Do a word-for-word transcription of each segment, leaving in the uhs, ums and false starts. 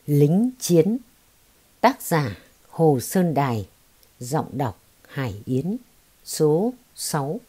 Lính chiến. Tác giả Hồ Sơn Đài. Giọng đọc Hải Yến. Số sáu.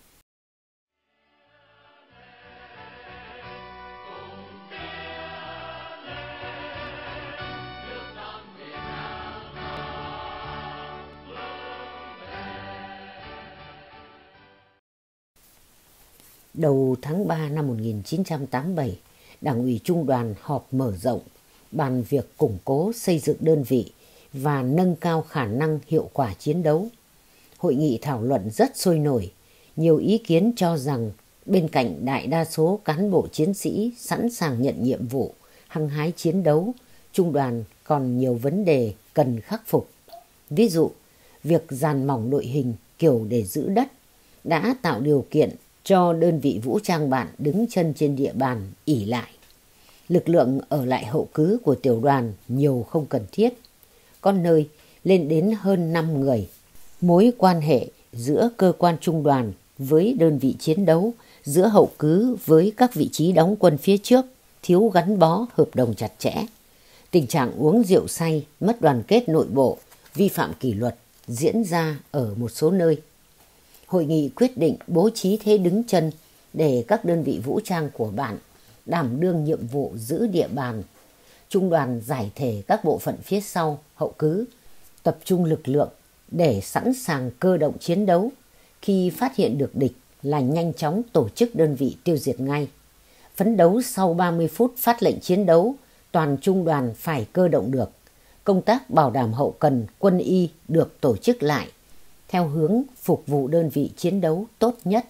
Đầu tháng ba năm một nghìn chín trăm tám mươi bảy, Đảng ủy Trung đoàn họp mở rộng, bàn việc củng cố xây dựng đơn vị và nâng cao khả năng hiệu quả chiến đấu. Hội nghị thảo luận rất sôi nổi, nhiều ý kiến cho rằng bên cạnh đại đa số cán bộ chiến sĩ sẵn sàng nhận nhiệm vụ, hăng hái chiến đấu, Trung đoàn còn nhiều vấn đề cần khắc phục. Ví dụ, việc dàn mỏng đội hình kiểu để giữ đất đã tạo điều kiện cho đơn vị vũ trang bạn đứng chân trên địa bàn ỷ lại. Lực lượng ở lại hậu cứ của tiểu đoàn nhiều không cần thiết, có nơi lên đến hơn năm người. Mối quan hệ giữa cơ quan trung đoàn với đơn vị chiến đấu, giữa hậu cứ với các vị trí đóng quân phía trước thiếu gắn bó hợp đồng chặt chẽ. Tình trạng uống rượu say, mất đoàn kết nội bộ, vi phạm kỷ luật diễn ra ở một số nơi. Hội nghị quyết định bố trí thế đứng chân để các đơn vị vũ trang của bạn đảm đương nhiệm vụ giữ địa bàn. Trung đoàn giải thể các bộ phận phía sau, hậu cứ, tập trung lực lượng để sẵn sàng cơ động chiến đấu. Khi phát hiện được địch là nhanh chóng tổ chức đơn vị tiêu diệt ngay. Phấn đấu sau ba mươi phút phát lệnh chiến đấu, toàn trung đoàn phải cơ động được. Công tác bảo đảm hậu cần, quân y được tổ chức lại theo hướng phục vụ đơn vị chiến đấu tốt nhất.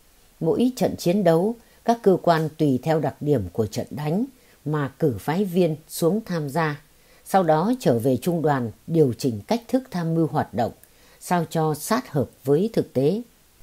Mỗi trận chiến đấu, các cơ quan tùy theo đặc điểm của trận đánh mà cử phái viên xuống tham gia, sau đó trở về trung đoàn điều chỉnh cách thức tham mưu hoạt động, sao cho sát hợp với thực tế.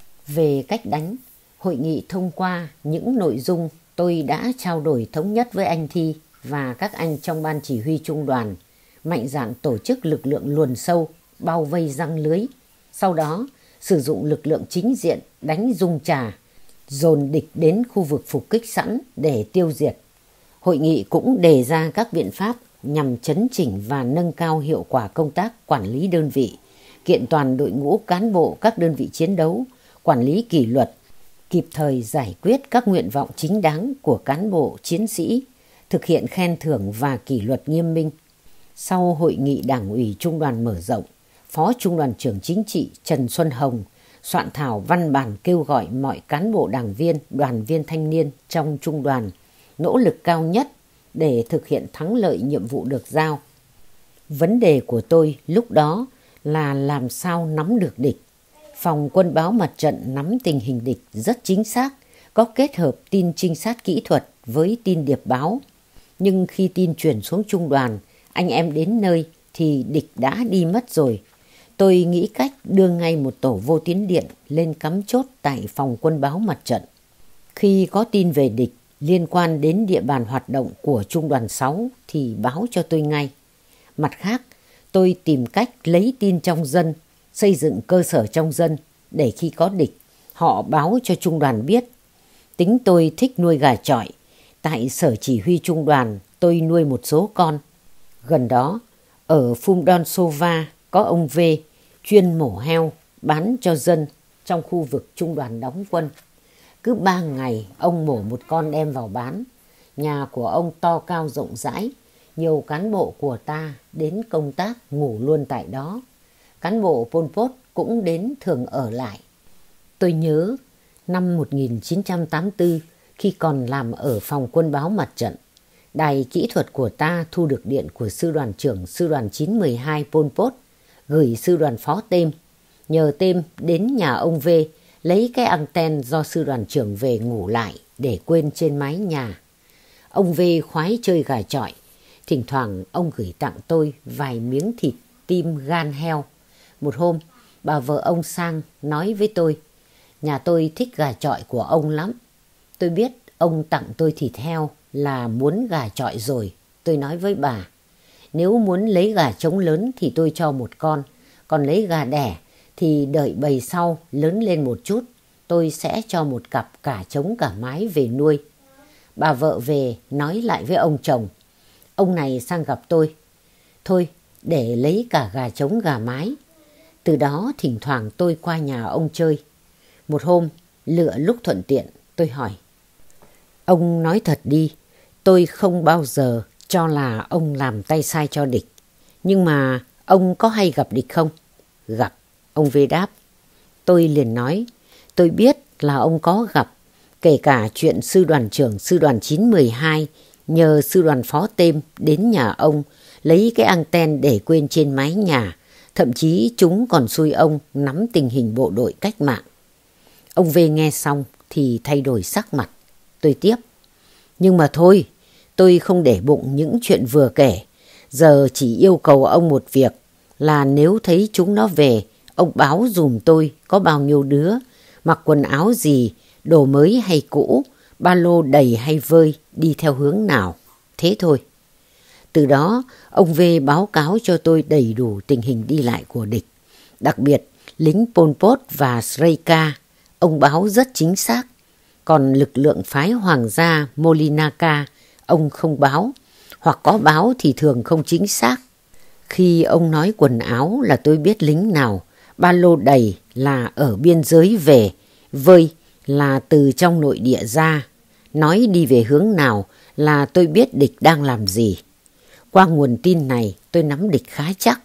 Về cách đánh, hội nghị thông qua những nội dung tôi đã trao đổi thống nhất với anh Thi và các anh trong ban chỉ huy trung đoàn, mạnh dạn tổ chức lực lượng luồn sâu, bao vây răng lưới. Sau đó, sử dụng lực lượng chính diện đánh rung trà, dồn địch đến khu vực phục kích sẵn để tiêu diệt. Hội nghị cũng đề ra các biện pháp nhằm chấn chỉnh và nâng cao hiệu quả công tác quản lý đơn vị, kiện toàn đội ngũ cán bộ các đơn vị chiến đấu, quản lý kỷ luật, kịp thời giải quyết các nguyện vọng chính đáng của cán bộ chiến sĩ, thực hiện khen thưởng và kỷ luật nghiêm minh. Sau hội nghị Đảng ủy Trung đoàn mở rộng, Phó Trung đoàn trưởng chính trị Trần Xuân Hồng soạn thảo văn bản kêu gọi mọi cán bộ đảng viên, đoàn viên thanh niên trong trung đoàn nỗ lực cao nhất để thực hiện thắng lợi nhiệm vụ được giao. Vấn đề của tôi lúc đó là làm sao nắm được địch. Phòng quân báo mặt trận nắm tình hình địch rất chính xác, có kết hợp tin trinh sát kỹ thuật với tin điệp báo. Nhưng khi tin truyền xuống trung đoàn, anh em đến nơi thì địch đã đi mất rồi. Tôi nghĩ cách đưa ngay một tổ vô tuyến điện lên cắm chốt tại phòng quân báo mặt trận. Khi có tin về địch liên quan đến địa bàn hoạt động của trung đoàn sáu thì báo cho tôi ngay. Mặt khác, tôi tìm cách lấy tin trong dân, xây dựng cơ sở trong dân để khi có địch, họ báo cho trung đoàn biết. Tính tôi thích nuôi gà chọi. Tại sở chỉ huy trung đoàn, tôi nuôi một số con. Gần đó, ở Phum Don Sova có ông V chuyên mổ heo bán cho dân trong khu vực trung đoàn đóng quân. Cứ ba ngày ông mổ một con đem vào bán. Nhà của ông to cao rộng rãi, nhiều cán bộ của ta đến công tác ngủ luôn tại đó. Cán bộ Pol Pot cũng đến thường ở lại. Tôi nhớ năm một nghìn chín trăm tám mươi tư, khi còn làm ở phòng quân báo mặt trận, đài kỹ thuật của ta thu được điện của sư đoàn trưởng sư đoàn chín một hai Pol Pot gửi sư đoàn phó Têm, nhờ Têm đến nhà ông V lấy cái anten do sư đoàn trưởng về ngủ lại để quên trên mái nhà. Ông V khoái chơi gà chọi, thỉnh thoảng ông gửi tặng tôi vài miếng thịt tim gan heo. Một hôm, bà vợ ông sang nói với tôi, nhà tôi thích gà chọi của ông lắm. Tôi biết ông tặng tôi thịt heo là muốn gà chọi rồi. Tôi nói với bà, nếu muốn lấy gà trống lớn thì tôi cho một con, còn lấy gà đẻ thì đợi bầy sau lớn lên một chút, tôi sẽ cho một cặp cả trống cả mái về nuôi. Bà vợ về nói lại với ông chồng. Ông này sang gặp tôi. thôi để lấy cả gà trống gà mái. Từ đó thỉnh thoảng tôi qua nhà ông chơi. Một hôm, lựa lúc thuận tiện, tôi hỏi. Ông nói thật đi, tôi không bao giờ cho là ông làm tay sai cho địch. Nhưng mà ông có hay gặp địch không? Gặp, ông V đáp. Tôi liền nói, tôi biết là ông có gặp, kể cả chuyện sư đoàn trưởng sư đoàn chín một hai nhờ sư đoàn phó Têm đến nhà ông lấy cái anten để quên trên mái nhà. Thậm chí chúng còn xui ông nắm tình hình bộ đội cách mạng. Ông V nghe xong thì thay đổi sắc mặt. Tôi tiếp. Nhưng mà thôi, tôi không để bụng những chuyện vừa kể. Giờ chỉ yêu cầu ông một việc là nếu thấy chúng nó về, ông báo dùm tôi có bao nhiêu đứa, mặc quần áo gì, đồ mới hay cũ, ba lô đầy hay vơi, đi theo hướng nào. Thế thôi. Từ đó, ông V báo cáo cho tôi đầy đủ tình hình đi lại của địch. Đặc biệt, lính Pol Pot và Sreika, ông báo rất chính xác. Còn lực lượng phái hoàng gia Molinaka, ông không báo, hoặc có báo thì thường không chính xác. Khi ông nói quần áo là tôi biết lính nào, ba lô đầy là ở biên giới về, vơi là từ trong nội địa ra, nói đi về hướng nào là tôi biết địch đang làm gì. Qua nguồn tin này tôi nắm địch khá chắc.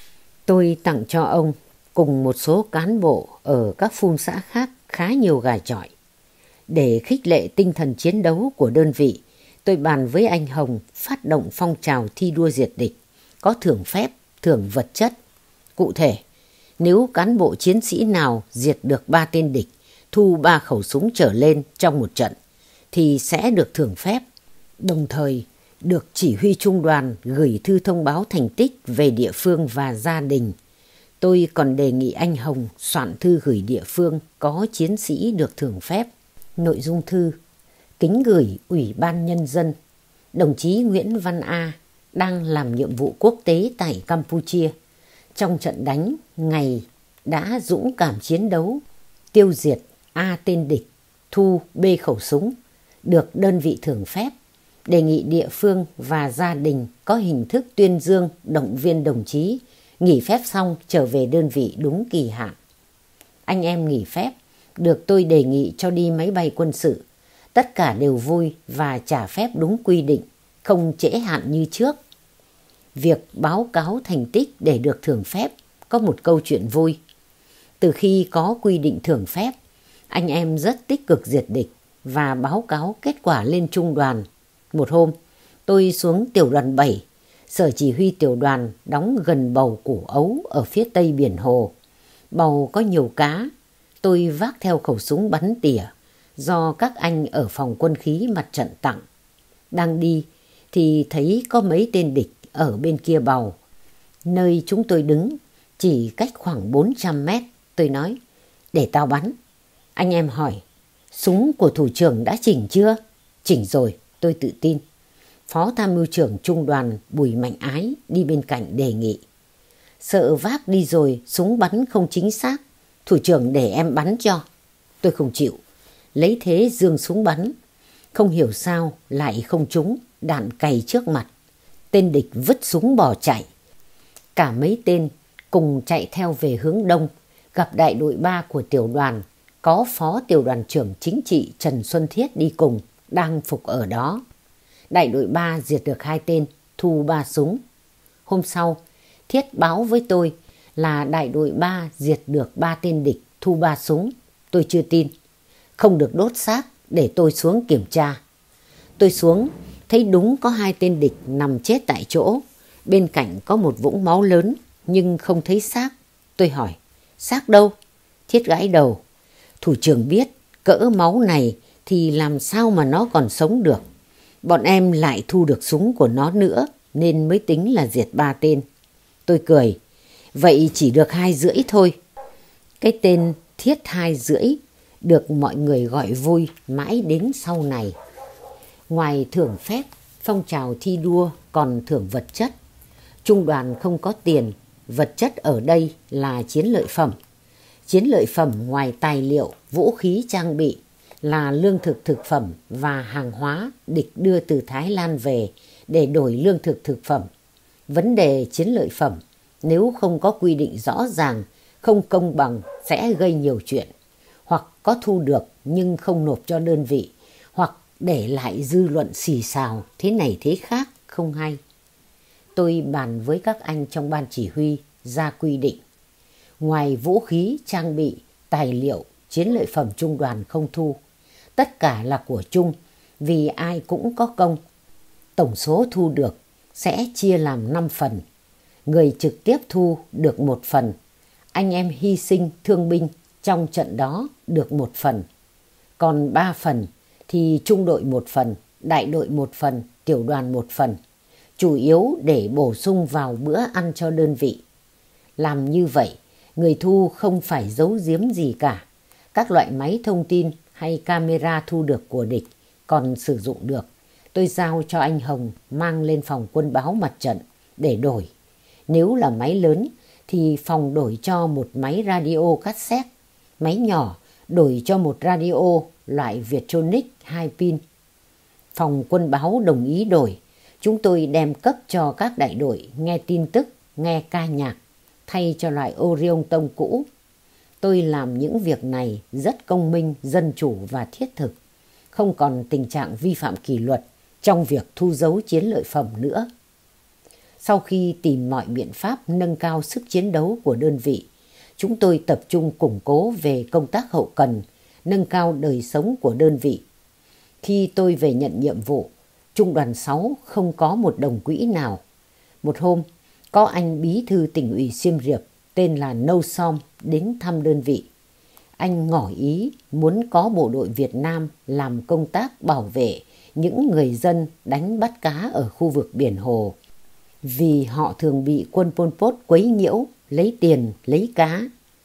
Tôi tặng cho ông cùng một số cán bộ ở các phun xã khác khá nhiều gà chọi. Để khích lệ tinh thần chiến đấu của đơn vị, tôi bàn với anh Hồng phát động phong trào thi đua diệt địch, có thưởng phép, thưởng vật chất. Cụ thể, nếu cán bộ chiến sĩ nào diệt được ba tên địch, thu ba khẩu súng trở lên trong một trận, thì sẽ được thưởng phép. Đồng thời, được chỉ huy trung đoàn gửi thư thông báo thành tích về địa phương và gia đình. Tôi còn đề nghị anh Hồng soạn thư gửi địa phương có chiến sĩ được thưởng phép. Nội dung thư: kính gửi Ủy ban Nhân dân, đồng chí Nguyễn Văn A đang làm nhiệm vụ quốc tế tại Campuchia. Trong trận đánh ngày đã dũng cảm chiến đấu, tiêu diệt A tên địch, thu B khẩu súng, được đơn vị thưởng phép. Đề nghị địa phương và gia đình có hình thức tuyên dương động viên đồng chí, nghỉ phép xong trở về đơn vị đúng kỳ hạn. Anh em nghỉ phép, được tôi đề nghị cho đi máy bay quân sự. Tất cả đều vui và trả phép đúng quy định, không trễ hạn như trước. Việc báo cáo thành tích để được thưởng phép có một câu chuyện vui. Từ khi có quy định thưởng phép, anh em rất tích cực diệt địch và báo cáo kết quả lên trung đoàn. Một hôm, tôi xuống tiểu đoàn bảy, sở chỉ huy tiểu đoàn đóng gần bầu Củ Ấu ở phía tây biển Hồ. Bầu có nhiều cá, tôi vác theo khẩu súng bắn tỉa do các anh ở phòng quân khí mặt trận tặng. Đang đi thì thấy có mấy tên địch ở bên kia bầu. Nơi chúng tôi đứng chỉ cách khoảng bốn trăm mét. Tôi nói, để tao bắn. Anh em hỏi, súng của thủ trưởng đã chỉnh chưa? Chỉnh rồi, tôi tự tin. Phó tham mưu trưởng trung đoàn Bùi Mạnh Ái đi bên cạnh đề nghị. Sợ vác đi rồi súng bắn không chính xác, thủ trưởng để em bắn cho. Tôi không chịu, lấy thế giương súng bắn. Không hiểu sao lại không trúng, đạn cày trước mặt. Tên địch vứt súng bỏ chạy. Cả mấy tên cùng chạy theo về hướng đông, gặp đại đội ba của tiểu đoàn, có phó tiểu đoàn trưởng chính trị Trần Xuân Thiết đi cùng, đang phục ở đó. Đại đội ba diệt được hai tên, thu ba súng. Hôm sau, Thiết báo với tôi là đại đội ba diệt được ba tên địch, thu ba súng. Tôi chưa tin. Không được đốt xác, để tôi xuống kiểm tra. Tôi xuống, thấy đúng có hai tên địch nằm chết tại chỗ. Bên cạnh có một vũng máu lớn, nhưng không thấy xác. Tôi hỏi, xác đâu? Thiết gãi đầu. Thủ trưởng biết, cỡ máu này thì làm sao mà nó còn sống được. Bọn em lại thu được súng của nó nữa, nên mới tính là diệt ba tên. Tôi cười, vậy chỉ được hai rưỡi thôi. Cái tên Thiết hai rưỡi được mọi người gọi vui mãi đến sau này. Ngoài thưởng phép, phong trào thi đua còn thưởng vật chất. Trung đoàn không có tiền, vật chất ở đây là chiến lợi phẩm. Chiến lợi phẩm ngoài tài liệu, vũ khí trang bị là lương thực thực phẩm và hàng hóa địch đưa từ Thái Lan về để đổi lương thực thực phẩm. Vấn đề chiến lợi phẩm nếu không có quy định rõ ràng, không công bằng sẽ gây nhiều chuyện. Hoặc có thu được nhưng không nộp cho đơn vị, hoặc để lại dư luận xì xào thế này thế khác không hay. Tôi bàn với các anh trong ban chỉ huy ra quy định. Ngoài vũ khí, trang bị, tài liệu, chiến lợi phẩm trung đoàn không thu. Tất cả là của chung vì ai cũng có công. Tổng số thu được sẽ chia làm năm phần. Người trực tiếp thu được một phần. Anh em hy sinh thương binh trong trận đó được một phần. Còn ba phần thì trung đội một phần, đại đội một phần, tiểu đoàn một phần. Chủ yếu để bổ sung vào bữa ăn cho đơn vị. Làm như vậy, người thu không phải giấu giếm gì cả. Các loại máy thông tin hay camera thu được của địch còn sử dụng được. Tôi giao cho anh Hồng mang lên phòng quân báo mặt trận để đổi. Nếu là máy lớn thì phòng đổi cho một máy radio cassette. Máy nhỏ đổi cho một radio loại Viettronic hai pin. Phòng quân báo đồng ý đổi. Chúng tôi đem cấp cho các đại đội nghe tin tức, nghe ca nhạc, thay cho loại Orion tông cũ. Tôi làm những việc này rất công minh, dân chủ và thiết thực. Không còn tình trạng vi phạm kỷ luật trong việc thu giấu chiến lợi phẩm nữa. Sau khi tìm mọi biện pháp nâng cao sức chiến đấu của đơn vị, chúng tôi tập trung củng cố về công tác hậu cần, nâng cao đời sống của đơn vị. Khi tôi về nhận nhiệm vụ, Trung đoàn sáu không có một đồng quỹ nào. Một hôm, có anh bí thư tỉnh ủy Siem Reap tên là Nâu Som đến thăm đơn vị. Anh ngỏ ý muốn có bộ đội Việt Nam làm công tác bảo vệ những người dân đánh bắt cá ở khu vực biển Hồ. Vì họ thường bị quân Pol Pot quấy nhiễu, lấy tiền, lấy cá.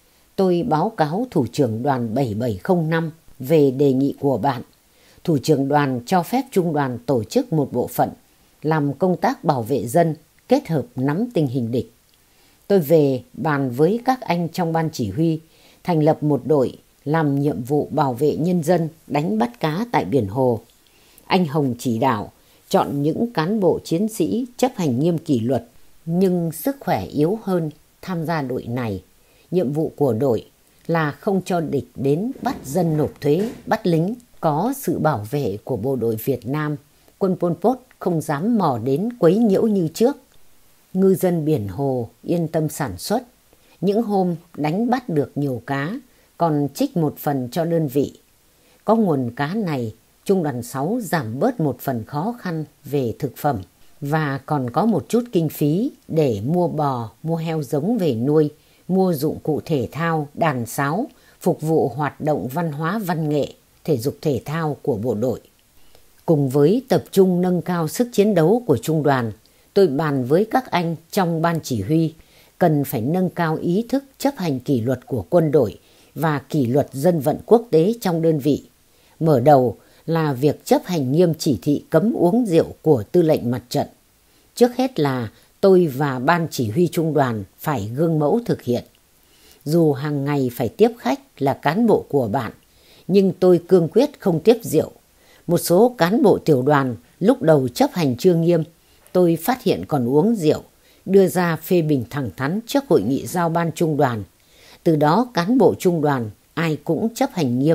Tôi báo cáo thủ trưởng đoàn bảy bảy không năm về đề nghị của bạn. Thủ trưởng đoàn cho phép trung đoàn tổ chức một bộ phận làm công tác bảo vệ dân kết hợp nắm tình hình địch. Tôi về bàn với các anh trong ban chỉ huy thành lập một đội làm nhiệm vụ bảo vệ nhân dân đánh bắt cá tại biển Hồ. Anh Hồng chỉ đạo chọn những cán bộ chiến sĩ chấp hành nghiêm kỷ luật nhưng sức khỏe yếu hơn tham gia đội này. Nhiệm vụ của đội là không cho địch đến bắt dân nộp thuế, bắt lính. Có sự bảo vệ của bộ đội Việt Nam, quân Pol Pot không dám mò đến quấy nhiễu như trước. Ngư dân biển Hồ yên tâm sản xuất. Những hôm đánh bắt được nhiều cá, còn trích một phần cho đơn vị. Có nguồn cá này, Trung đoàn sáu giảm bớt một phần khó khăn về thực phẩm và còn có một chút kinh phí để mua bò, mua heo giống về nuôi, mua dụng cụ thể thao, đàn sáo, phục vụ hoạt động văn hóa văn nghệ, thể dục thể thao của bộ đội. Cùng với tập trung nâng cao sức chiến đấu của trung đoàn, tôi bàn với các anh trong ban chỉ huy cần phải nâng cao ý thức chấp hành kỷ luật của quân đội và kỷ luật dân vận quốc tế trong đơn vị. Mở đầu là việc chấp hành nghiêm chỉ thị cấm uống rượu của tư lệnh mặt trận. Trước hết là tôi và ban chỉ huy trung đoàn phải gương mẫu thực hiện. Dù hàng ngày phải tiếp khách là cán bộ của bạn, nhưng tôi cương quyết không tiếp rượu. Một số cán bộ tiểu đoàn lúc đầu chấp hành chưa nghiêm, tôi phát hiện còn uống rượu, đưa ra phê bình thẳng thắn trước hội nghị giao ban trung đoàn. Từ đó cán bộ trung đoàn ai cũng chấp hành nghiêm.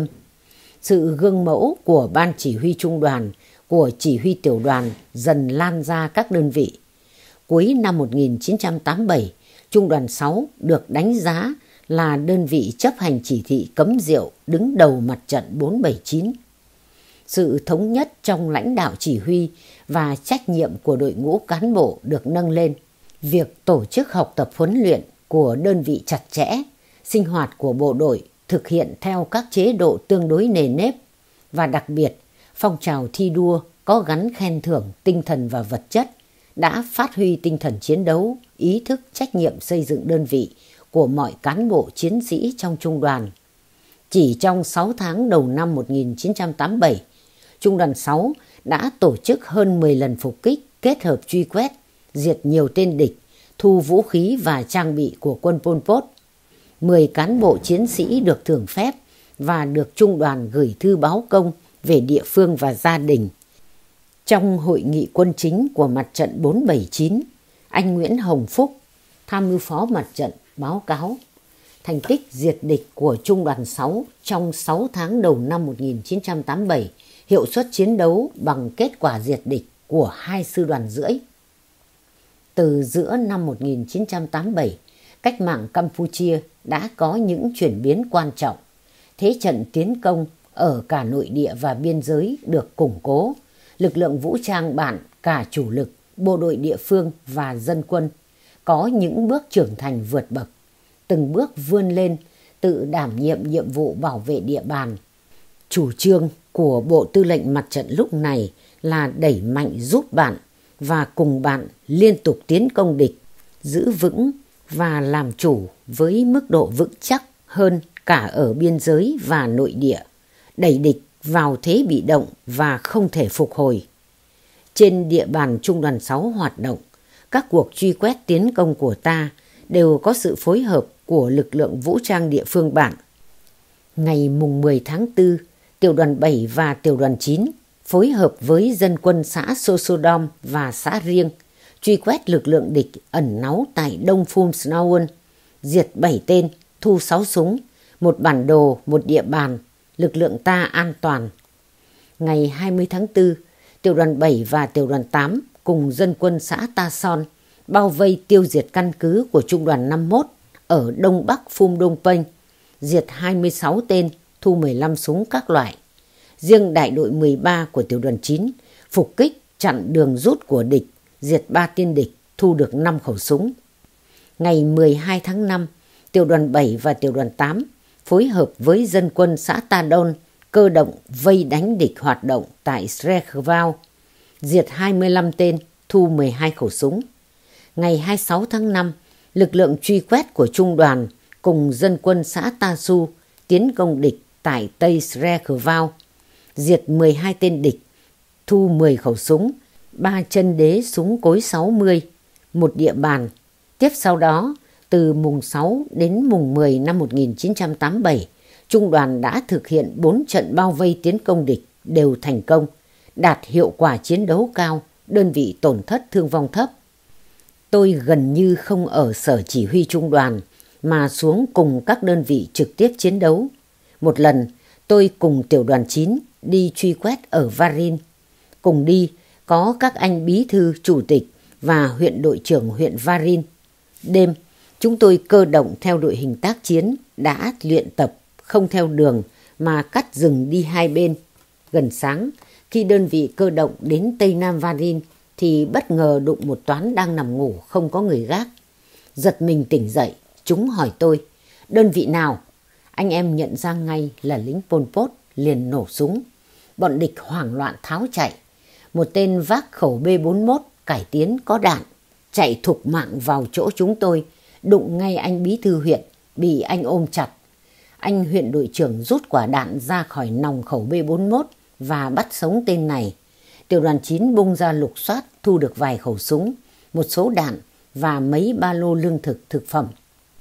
Sự gương mẫu của ban chỉ huy trung đoàn, của chỉ huy tiểu đoàn dần lan ra các đơn vị. Cuối năm một nghìn chín trăm tám mươi bảy, Trung đoàn sáu được đánh giá là đơn vị chấp hành chỉ thị cấm rượu đứng đầu mặt trận bốn bảy chín. Sự thống nhất trong lãnh đạo chỉ huy và trách nhiệm của đội ngũ cán bộ được nâng lên. Việc tổ chức học tập huấn luyện của đơn vị chặt chẽ, sinh hoạt của bộ đội thực hiện theo các chế độ tương đối nề nếp và đặc biệt phong trào thi đua có gắn khen thưởng tinh thần và vật chất đã phát huy tinh thần chiến đấu, ý thức trách nhiệm xây dựng đơn vị của mọi cán bộ chiến sĩ trong trung đoàn. Chỉ trong sáu tháng đầu năm một nghìn chín trăm tám mươi bảy, Trung đoàn sáu đã tổ chức hơn mười lần phục kích kết hợp truy quét, diệt nhiều tên địch, thu vũ khí và trang bị của quân Pol Pot. mười cán bộ chiến sĩ được thưởng phép và được trung đoàn gửi thư báo công về địa phương và gia đình. Trong hội nghị quân chính của mặt trận bốn bảy chín, anh Nguyễn Hồng Phúc, tham mưu phó mặt trận, báo cáo thành tích diệt địch của Trung đoàn sáu trong sáu tháng đầu năm một nghìn chín trăm tám mươi bảy, hiệu suất chiến đấu bằng kết quả diệt địch của hai sư đoàn rưỡi. Từ giữa năm một nghìn chín trăm tám mươi bảy, cách mạng Campuchia đã có những chuyển biến quan trọng. Thế trận tiến công ở cả nội địa và biên giới được củng cố. Lực lượng vũ trang bạn cả chủ lực, bộ đội địa phương và dân quân có những bước trưởng thành vượt bậc, từng bước vươn lên tự đảm nhiệm nhiệm vụ bảo vệ địa bàn. Chủ trương của Bộ Tư lệnh Mặt trận lúc này là đẩy mạnh giúp bạn và cùng bạn liên tục tiến công địch, giữ vững và làm chủ với mức độ vững chắc hơn cả ở biên giới và nội địa, đẩy địch vào thế bị động và không thể phục hồi. Trên địa bàn Trung đoàn sáu hoạt động, các cuộc truy quét tiến công của ta đều có sự phối hợp của lực lượng vũ trang địa phương bạn. Ngày mùng mười tháng tư, tiểu đoàn bảy và tiểu đoàn chín phối hợp với dân quân xã Sosodom và xã Riêng truy quét lực lượng địch ẩn náu tại Đông Phum Snaun, diệt bảy tên, thu sáu súng, một bản đồ, một địa bàn, lực lượng ta an toàn. Ngày hai mươi tháng tư, tiểu đoàn bảy và tiểu đoàn tám cùng dân quân xã Ta Son bao vây tiêu diệt căn cứ của Trung đoàn năm mươi mốt ở Đông Bắc Phum Đông Penh, diệt hai mươi sáu tên, thu mười lăm súng các loại. Riêng đại đội mười ba của tiểu đoàn chín phục kích chặn đường rút của địch, diệt ba tên địch, thu được năm khẩu súng. Ngày mười hai tháng năm, tiểu đoàn bảy và tiểu đoàn tám phối hợp với dân quân xã Ta Đôn cơ động vây đánh địch hoạt động tại Srekhvao, diệt hai mươi lăm tên, thu mười hai khẩu súng. Ngày hai mươi sáu tháng năm, lực lượng truy quét của trung đoàn cùng dân quân xã Ta Su tiến công địch tại Tây Srekhvao, diệt mười hai tên địch, thu mười khẩu súng, ba chân đế súng cối sáu mươi, một địa bàn. Tiếp sau đó, từ mùng sáu đến mùng mười năm một nghìn chín trăm tám mươi bảy, trung đoàn đã thực hiện bốn trận bao vây tiến công địch đều thành công, đạt hiệu quả chiến đấu cao, đơn vị tổn thất thương vong thấp. Tôi gần như không ở sở chỉ huy trung đoàn mà xuống cùng các đơn vị trực tiếp chiến đấu. Một lần, tôi cùng tiểu đoàn chín đi truy quét ở Varin. Cùng đi có các anh bí thư chủ tịch và huyện đội trưởng huyện Varin. Đêm, chúng tôi cơ động theo đội hình tác chiến đã luyện tập không theo đường mà cắt rừng đi hai bên. Gần sáng, khi đơn vị cơ động đến Tây Nam Varin thì bất ngờ đụng một toán đang nằm ngủ không có người gác. Giật mình tỉnh dậy, chúng hỏi tôi, đơn vị nào? Anh em nhận ra ngay là lính Pol Pot, liền nổ súng. Bọn địch hoảng loạn tháo chạy. Một tên vác khẩu B bốn mươi mốt cải tiến có đạn, chạy thục mạng vào chỗ chúng tôi, đụng ngay anh bí thư huyện, bị anh ôm chặt. Anh huyện đội trưởng rút quả đạn ra khỏi nòng khẩu B bốn mươi mốt và bắt sống tên này. Tiểu đoàn chín bung ra lục soát, thu được vài khẩu súng, một số đạn và mấy ba lô lương thực thực phẩm.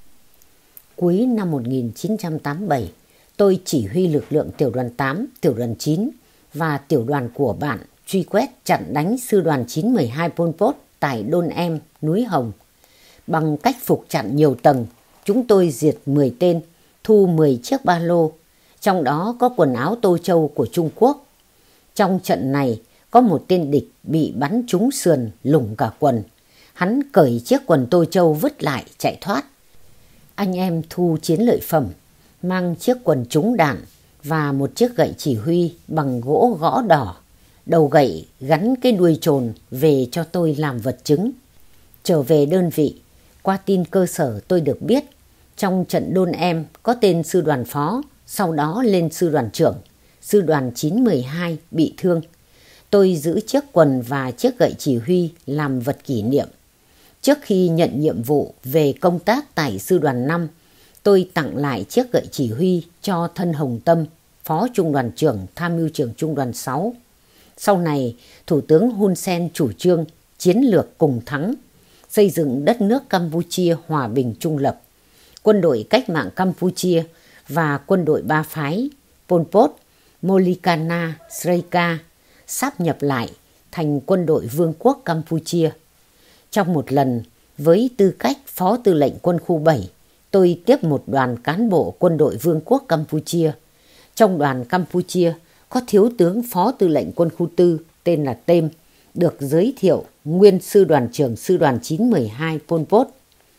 Cuối năm một nghìn chín trăm tám mươi bảy, tôi chỉ huy lực lượng tiểu đoàn tám, tiểu đoàn chín và tiểu đoàn của bạn truy quét chặn đánh sư đoàn chín một hai Pol Pot tại Đôn Em, núi Hồng. Bằng cách phục chặn nhiều tầng, chúng tôi diệt mười tên, thu mười chiếc ba lô, trong đó có quần áo Tô Châu của Trung Quốc. Trong trận này, có một tên địch bị bắn trúng sườn, lủng cả quần. Hắn cởi chiếc quần Tô Châu vứt lại, chạy thoát. Anh em thu chiến lợi phẩm, mang chiếc quần trúng đạn và một chiếc gậy chỉ huy bằng gỗ gõ đỏ. Đầu gậy gắn cái đuôi trồn về cho tôi làm vật chứng. Trở về đơn vị, qua tin cơ sở tôi được biết, trong trận Đôn Em có tên sư đoàn phó, sau đó lên sư đoàn trưởng. Sư đoàn chín một hai bị thương. Tôi giữ chiếc quần và chiếc gậy chỉ huy làm vật kỷ niệm. Trước khi nhận nhiệm vụ về công tác tại sư đoàn năm, tôi tặng lại chiếc gậy chỉ huy cho Thân Hồng Tâm, phó trung đoàn trưởng tham mưu trưởng trung đoàn sáu. Sau này, Thủ tướng Hun Sen chủ trương chiến lược cùng thắng, xây dựng đất nước Campuchia hòa bình trung lập. Quân đội cách mạng Campuchia và quân đội ba phái Pol Pot, Molikana, Sreika sáp nhập lại thành quân đội Vương quốc Campuchia. Trong một lần, với tư cách Phó Tư lệnh Quân khu bảy, tôi tiếp một đoàn cán bộ quân đội Vương quốc Campuchia. Trong đoàn Campuchia có Thiếu tướng Phó Tư lệnh Quân khu tư tên là Tem, được giới thiệu nguyên sư đoàn trưởng sư đoàn chín một hai Pol Pot.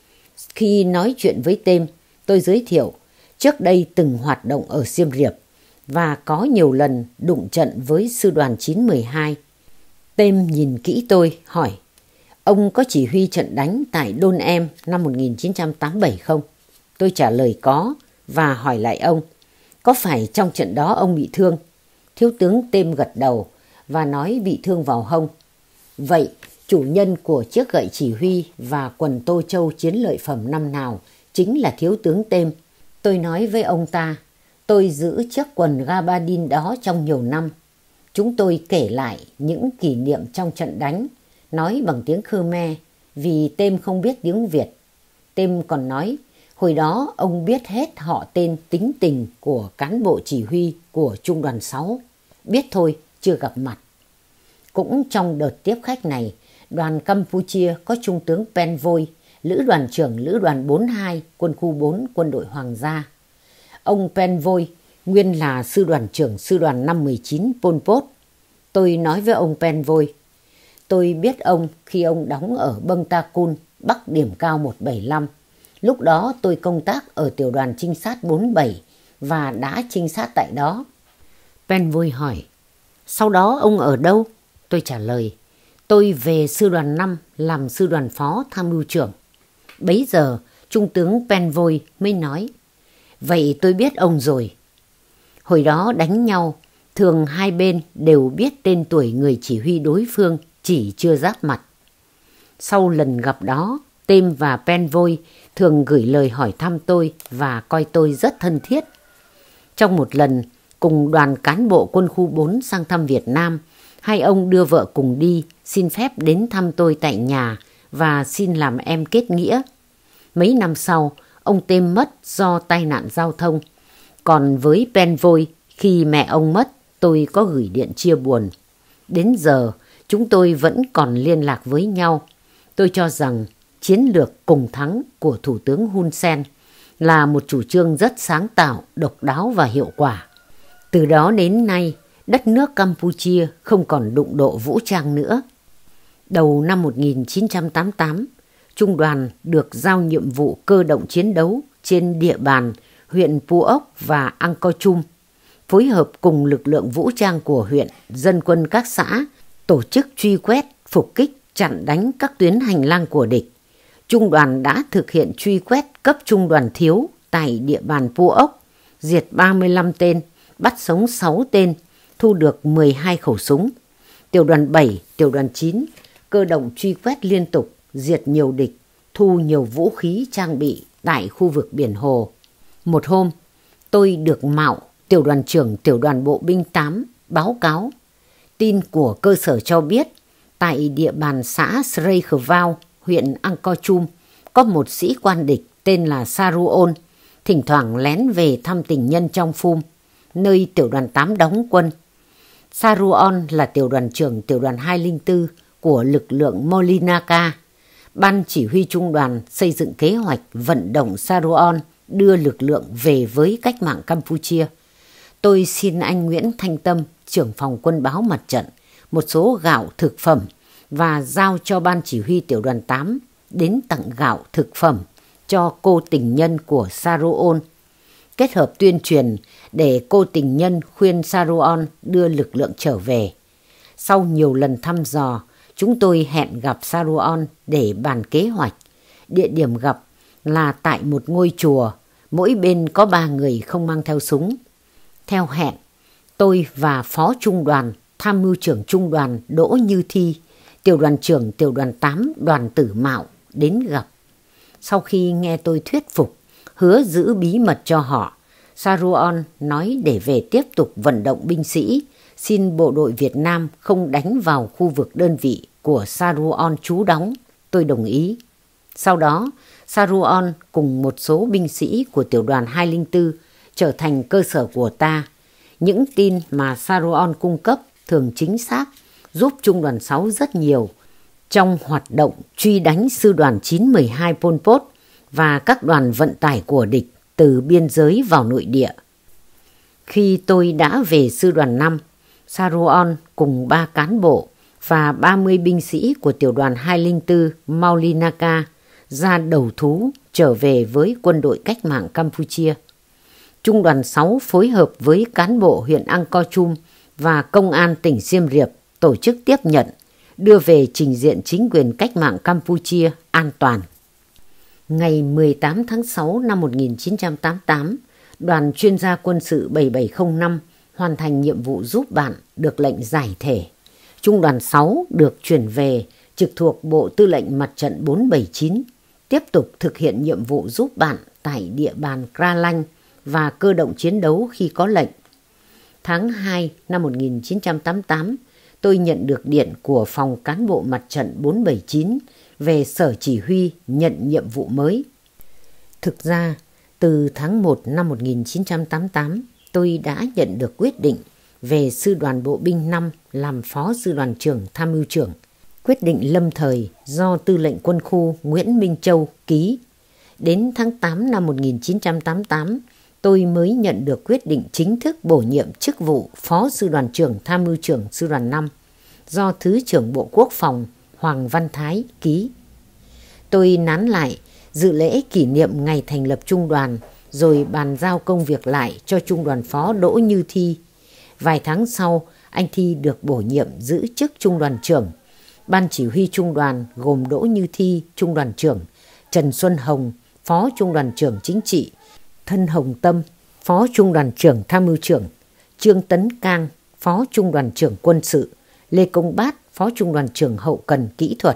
Khi nói chuyện với Tem, tôi giới thiệu trước đây từng hoạt động ở Siem Reap và có nhiều lần đụng trận với sư đoàn chín một hai. Tem nhìn kỹ tôi, hỏi: "Ông có chỉ huy trận đánh tại Đôn Em năm một nghìn chín trăm tám mươi bảy không?" Tôi trả lời có và hỏi lại ông: "Có phải trong trận đó ông bị thương?" Thiếu tướng Tem gật đầu và nói bị thương vào hông. Vậy chủ nhân của chiếc gậy chỉ huy và quần Tô Châu chiến lợi phẩm năm nào chính là Thiếu tướng Tem. Tôi nói với ông ta: "Tôi giữ chiếc quần gabardine đó trong nhiều năm." Chúng tôi kể lại những kỷ niệm trong trận đánh, nói bằng tiếng Khmer vì Tem không biết tiếng Việt. Tem còn nói hồi đó ông biết hết họ tên tính tình của cán bộ chỉ huy của Trung đoàn sáu. Biết thôi, chưa gặp mặt. Cũng trong đợt tiếp khách này, đoàn Campuchia có Trung tướng Pen Voi, lữ đoàn trưởng lữ đoàn bốn mươi hai quân khu bốn quân đội Hoàng gia. Ông Pen Voi nguyên là sư đoàn trưởng sư đoàn năm một chín Pol Pot. Tôi nói với ông Pen Voi: "Tôi biết ông khi ông đóng ở Bâng Ta Cun, Bắc điểm cao một bảy lăm. Lúc đó tôi công tác ở tiểu đoàn trinh sát bốn mươi bảy và đã trinh sát tại đó." Pen Voi hỏi: "Sau đó ông ở đâu?" Tôi trả lời: "Tôi về sư đoàn năm làm sư đoàn phó tham mưu trưởng." Bấy giờ Trung tướng Pen Voi mới nói: "Vậy tôi biết ông rồi." Hồi đó đánh nhau, thường hai bên đều biết tên tuổi người chỉ huy đối phương, chỉ chưa giáp mặt. Sau lần gặp đó, Tem và Pen Voi thường gửi lời hỏi thăm tôi và coi tôi rất thân thiết. Trong một lần, cùng đoàn cán bộ quân khu bốn sang thăm Việt Nam, hai ông đưa vợ cùng đi, xin phép đến thăm tôi tại nhà và xin làm em kết nghĩa. Mấy năm sau, ông Tem mất do tai nạn giao thông. Còn với Pen Voi, khi mẹ ông mất, tôi có gửi điện chia buồn. Đến giờ, chúng tôi vẫn còn liên lạc với nhau. Tôi cho rằng chiến lược cùng thắng của Thủ tướng Hun Sen là một chủ trương rất sáng tạo, độc đáo và hiệu quả. Từ đó đến nay, đất nước Campuchia không còn đụng độ vũ trang nữa. Đầu năm một nghìn chín trăm tám mươi tám, Trung đoàn được giao nhiệm vụ cơ động chiến đấu trên địa bàn huyện Pu Ốc và Angkor Chum, phối hợp cùng lực lượng vũ trang của huyện, dân quân các xã, tổ chức truy quét, phục kích, chặn đánh các tuyến hành lang của địch. Trung đoàn đã thực hiện truy quét cấp trung đoàn thiếu tại địa bàn Pu Ốc, diệt ba mươi lăm tên, bắt sống sáu tên, thu được mười hai khẩu súng. Tiểu đoàn bảy, tiểu đoàn chín cơ động truy quét liên tục, diệt nhiều địch, thu nhiều vũ khí trang bị tại khu vực biển Hồ. Một hôm, tôi được mạo tiểu đoàn trưởng tiểu đoàn bộ binh tám báo cáo. Tin của cơ sở cho biết, tại địa bàn xã Srei Khvao, huyện Angkor Chum, có một sĩ quan địch tên là Saruon, thỉnh thoảng lén về thăm tình nhân trong Phum, nơi tiểu đoàn tám đóng quân. Saruon là tiểu đoàn trưởng tiểu đoàn hai không bốn của lực lượng Molinaka. Ban chỉ huy trung đoàn xây dựng kế hoạch vận động Saruon đưa lực lượng về với cách mạng Campuchia. Tôi xin anh Nguyễn Thanh Tâm, trưởng phòng quân báo mặt trận, một số gạo thực phẩm và giao cho ban chỉ huy tiểu đoàn tám đến tặng gạo thực phẩm cho cô tình nhân của Saruon, kết hợp tuyên truyền để cô tình nhân khuyên Saruon đưa lực lượng trở về. Sau nhiều lần thăm dò, chúng tôi hẹn gặp Saruon để bàn kế hoạch. Địa điểm gặp là tại một ngôi chùa, mỗi bên có ba người không mang theo súng. Theo hẹn, tôi và phó trung đoàn, tham mưu trưởng trung đoàn Đỗ Như Thi, tiểu đoàn trưởng tiểu đoàn tám đoàn Tử Mạo đến gặp. Sau khi nghe tôi thuyết phục, hứa giữ bí mật cho họ, Saruon nói để về tiếp tục vận động binh sĩ, xin bộ đội Việt Nam không đánh vào khu vực đơn vị của Saruon trú đóng. Tôi đồng ý. Sau đó, Saruon cùng một số binh sĩ của tiểu đoàn hai không bốn trở thành cơ sở của ta. Những tin mà Saruon cung cấp thường chính xác, giúp trung đoàn sáu rất nhiều. trong hoạt động truy đánh sư đoàn chín một hai Pol Pot và các đoàn vận tải của địch từ biên giới vào nội địa. Khi tôi đã về sư đoàn năm, Saruon cùng ba cán bộ và ba mươi binh sĩ của tiểu đoàn hai không bốn Maulinaka ra đầu thú trở về với quân đội cách mạng Campuchia. Trung đoàn sáu phối hợp với cán bộ huyện Angkor Chum và công an tỉnh Siem Reap tổ chức tiếp nhận, đưa về trình diện chính quyền cách mạng Campuchia an toàn. Ngày mười tám tháng sáu năm một nghìn chín trăm tám mươi tám, đoàn chuyên gia quân sự bảy bảy không năm hoàn thành nhiệm vụ giúp bạn được lệnh giải thể. Trung đoàn sáu được chuyển về trực thuộc Bộ Tư lệnh Mặt trận bốn bảy chín, tiếp tục thực hiện nhiệm vụ giúp bạn tại địa bàn Kra Lanh và cơ động chiến đấu khi có lệnh. Tháng hai năm một nghìn chín trăm tám mươi tám, tôi nhận được điện của phòng cán bộ mặt trận bốn bảy chín về sở chỉ huy nhận nhiệm vụ mới. Thực ra, từ tháng một năm một nghìn chín trăm tám mươi tám, tôi đã nhận được quyết định về sư đoàn bộ binh năm làm phó sư đoàn trưởng tham mưu trưởng. Quyết định lâm thời do tư lệnh quân khu Nguyễn Minh Châu ký. Đến tháng tám năm một nghìn chín trăm tám mươi tám, tôi mới nhận được quyết định chính thức bổ nhiệm chức vụ phó sư đoàn trưởng tham mưu trưởng sư đoàn năm do Thứ trưởng Bộ Quốc phòng Hoàng Văn Thái ký. Tôi nán lại dự lễ kỷ niệm ngày thành lập trung đoàn rồi bàn giao công việc lại cho trung đoàn phó Đỗ Như Thi. Vài tháng sau, anh Thi được bổ nhiệm giữ chức trung đoàn trưởng. Ban chỉ huy trung đoàn gồm Đỗ Như Thi, trung đoàn trưởng, Trần Xuân Hồng, phó trung đoàn trưởng chính trị, Thân Hồng Tâm, phó trung đoàn trưởng tham mưu trưởng, Trương Tấn Cang, phó trung đoàn trưởng quân sự, Lê Công Bát, phó trung đoàn trưởng hậu cần kỹ thuật.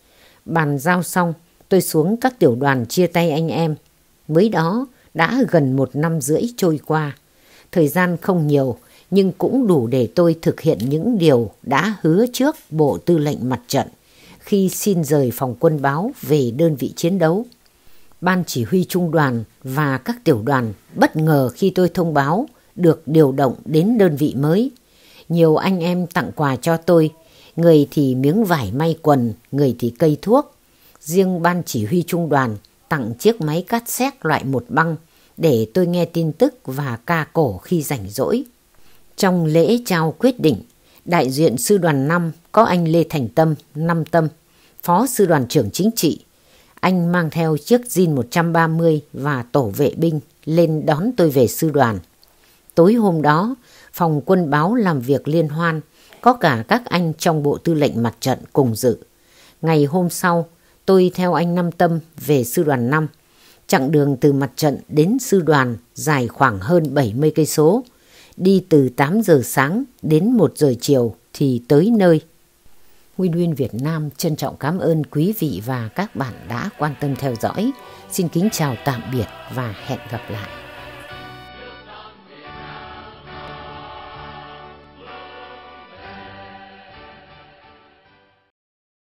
Bàn giao xong, tôi xuống các tiểu đoàn chia tay anh em. Mới đó đã gần một năm rưỡi trôi qua. Thời gian không nhiều nhưng cũng đủ để tôi thực hiện những điều đã hứa trước Bộ Tư lệnh Mặt trận khi xin rời phòng quân báo về đơn vị chiến đấu. Ban chỉ huy trung đoàn và các tiểu đoàn bất ngờ khi tôi thông báo được điều động đến đơn vị mới. Nhiều anh em tặng quà cho tôi, người thì miếng vải may quần, người thì cây thuốc. Riêng ban chỉ huy trung đoàn tặng chiếc máy cassette loại một băng để tôi nghe tin tức và ca cổ khi rảnh rỗi. Trong lễ trao quyết định, đại diện sư đoàn năm có anh Lê Thành Tâm, Năm Tâm, phó sư đoàn trưởng chính trị. Anh mang theo chiếc Zin một trăm ba mươi và tổ vệ binh lên đón tôi về sư đoàn. Tối hôm đó, phòng quân báo làm việc liên hoan, có cả các anh trong Bộ Tư lệnh Mặt trận cùng dự. Ngày hôm sau, tôi theo anh Năm Tâm về sư đoàn năm. Chặng đường từ mặt trận đến sư đoàn dài khoảng hơn bảy mươi cây số. Đi từ tám giờ sáng đến một giờ chiều thì tới nơi. Win Win Việt Nam trân trọng cảm ơn quý vị và các bạn đã quan tâm theo dõi. Xin kính chào tạm biệt và hẹn gặp lại.